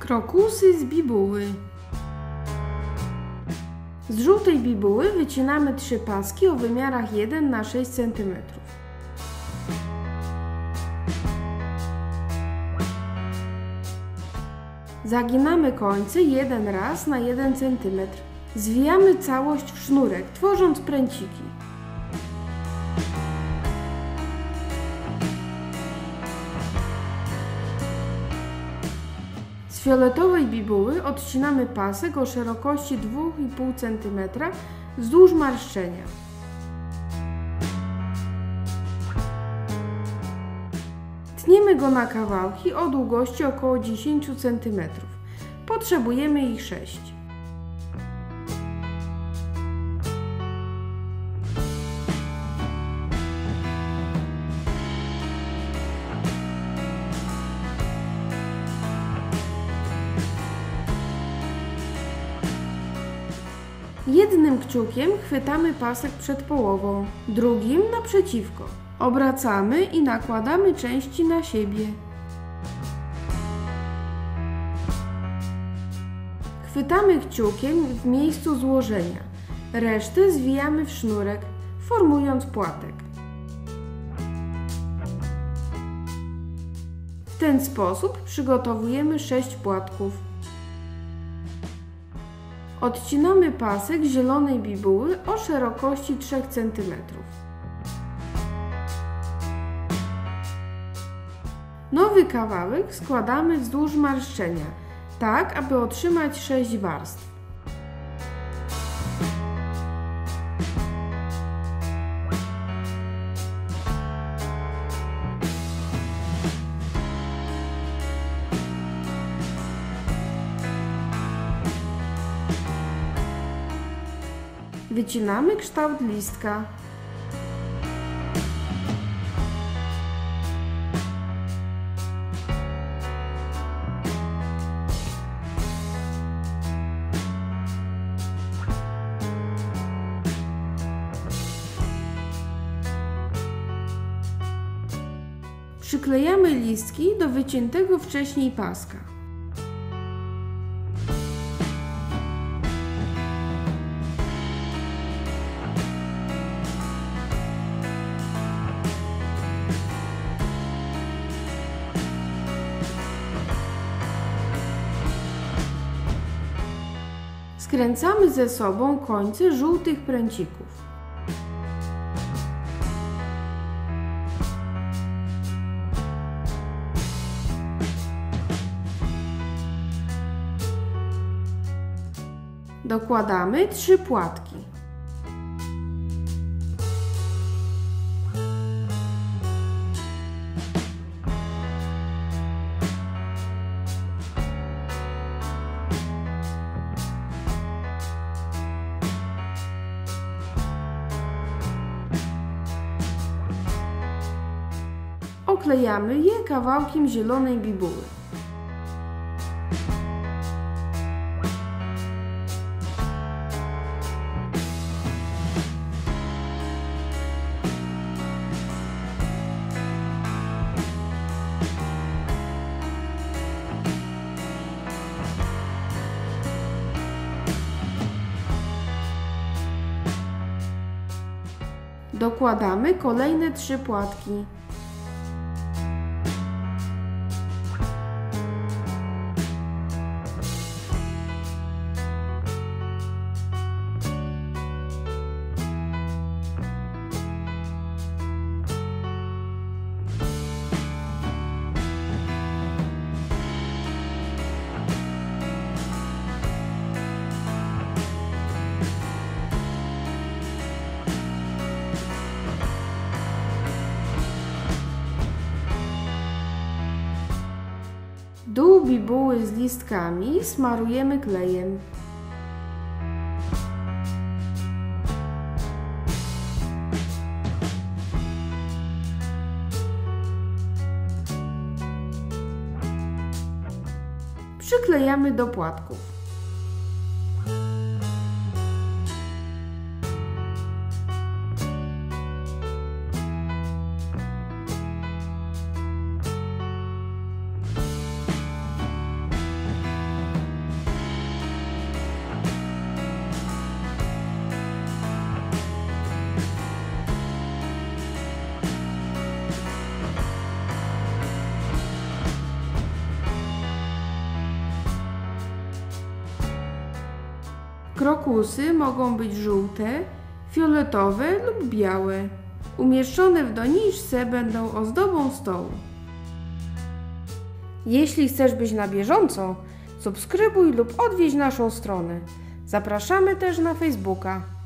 Krokusy z bibuły. Z żółtej bibuły wycinamy 3 paski o wymiarach 1 na 6 cm. Zaginamy końce jeden raz na 1 cm. Zwijamy całość w sznurek, tworząc pręciki. Z fioletowej bibuły odcinamy pasek o szerokości 2,5 cm wzdłuż marszczenia. Tniemy go na kawałki o długości około 10 cm. Potrzebujemy ich 6. Jednym kciukiem chwytamy pasek przed połową, drugim naprzeciwko. Obracamy i nakładamy części na siebie. Chwytamy kciukiem w miejscu złożenia. Resztę zwijamy w sznurek, formując płatek. W ten sposób przygotowujemy 6 płatków. Odcinamy pasek zielonej bibuły o szerokości 3 cm. Nowy kawałek składamy wzdłuż marszczenia, tak aby otrzymać 6 warstw. Wycinamy kształt listka. Przyklejamy listki do wyciętego wcześniej paska. Skręcamy ze sobą końce żółtych pręcików. Dokładamy 3 płatki. Oklejamy je kawałkiem zielonej bibuły. Dokładamy kolejne 3 płatki. Dół bibuły z listkami smarujemy klejem. Przyklejamy do płatków. Krokusy mogą być żółte, fioletowe lub białe. Umieszczone w doniczce będą ozdobą stołu. Jeśli chcesz być na bieżąco, subskrybuj lub odwiedź naszą stronę. Zapraszamy też na Facebooka.